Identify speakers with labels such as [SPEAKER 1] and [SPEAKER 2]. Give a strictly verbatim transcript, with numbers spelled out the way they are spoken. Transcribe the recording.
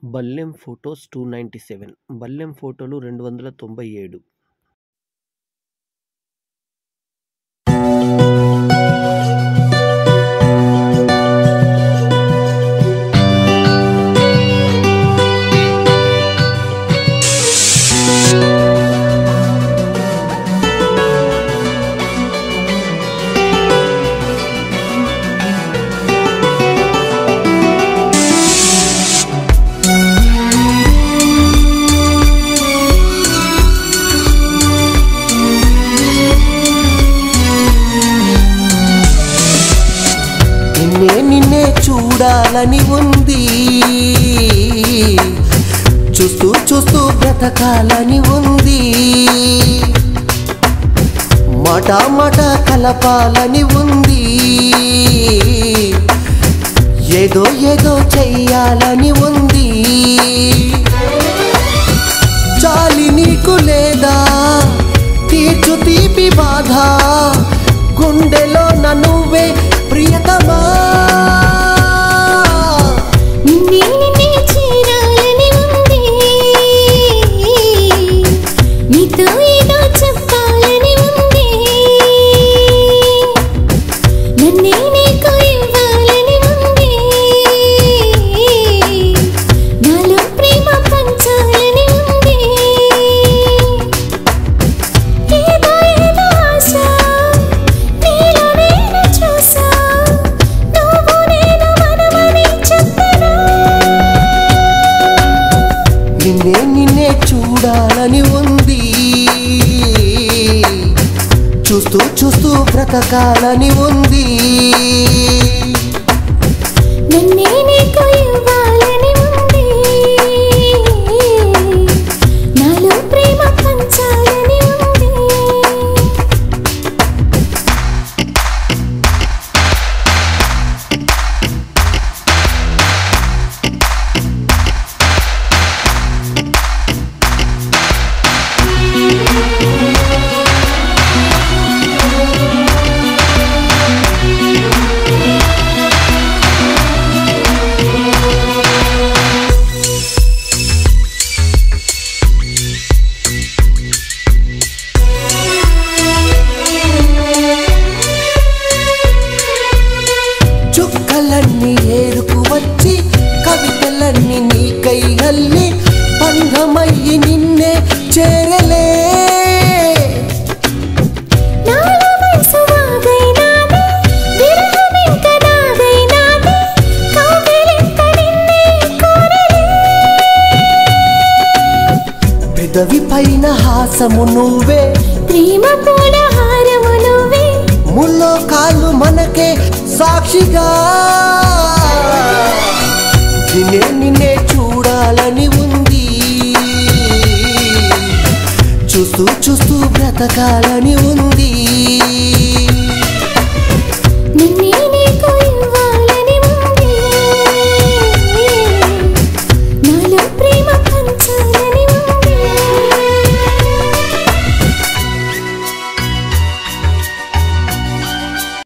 [SPEAKER 1] బల్లెం photos two ninety seven బల్లెం ఫోటోలు రెండు వందల తొంభై ఏడు.
[SPEAKER 2] నిన్నే చూడాలని ఉంది, చూస్తూ చూస్తూ బ్రతకాలని ఉంది, మాట మాట కలపాలని ఉంది, ఏదో ఏదో చెయ్యాలని ఉంది. చాలి నీకు లేదా తీర్చు తీపి బాధ, గుండెలో నన్నువే ప్రియతమా. నిన్నే నిన్నే చూడాలని ఉంది, చూస్తూ చూస్తూ బ్రతకాలని ఉంది,
[SPEAKER 3] నన్నే నీకు ఇవ్వాలని ఉంది, నాలో ప్రేమ పంచాలని ఉంది.
[SPEAKER 2] చుక్కలన్నీ ఏరుకు వచ్చి కవితలన్నీ నీకై అల్లి బంధమయ్యి నిన్నే చేరలే. పెదవి పైన హాసము నువ్వే,
[SPEAKER 3] ప్రేమ పూల హారము నువ్వే,
[SPEAKER 2] ముల్లో కాళ్ళు మనకే సాక్షిగా. నిన్నే నిన్నే చూడాలని ఉంది, చూస్తూ చూస్తూ బ్రతకాలని ఉంది.